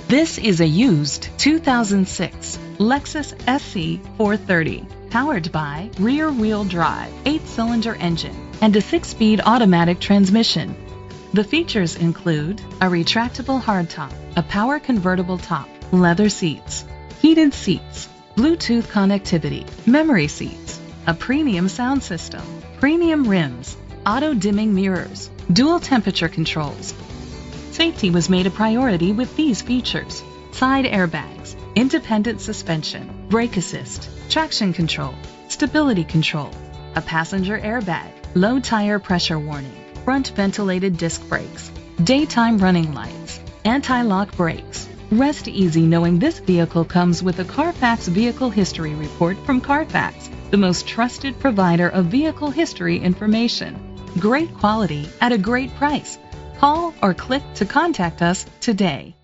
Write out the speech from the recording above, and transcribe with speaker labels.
Speaker 1: This is a used 2006 Lexus SC 430, powered by rear-wheel drive, 8-cylinder engine, and a 6-speed automatic transmission. The features include a retractable hardtop, a power convertible top, leather seats, heated seats, Bluetooth connectivity, memory seats, a premium sound system, premium rims, auto-dimming mirrors, dual temperature controls. Safety was made a priority with these features: side airbags, independent suspension, brake assist, traction control, stability control, a passenger airbag, low tire pressure warning, front ventilated disc brakes, daytime running lights, anti-lock brakes. Rest easy knowing this vehicle comes with a Carfax Vehicle History Report from Carfax, the most trusted provider of vehicle history information. Great quality at a great price. Call or click to contact us today.